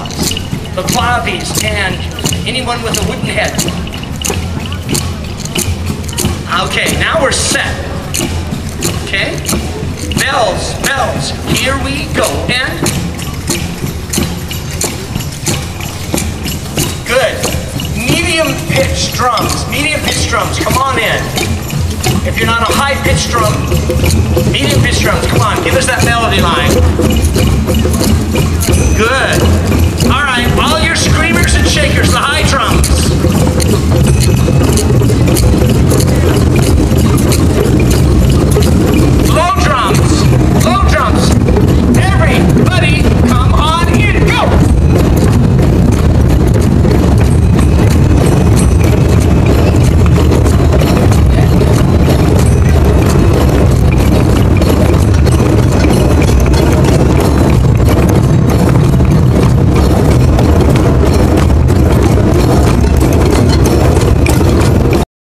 the claves, and anyone with a wooden head. Okay, now we're set. Okay? Bells, bells. Here we go. And good. Medium pitch drums. Medium pitch drums. Come on in. If you're not a high pitch drum, medium pitch drums. Come on, give us that melody line. Good.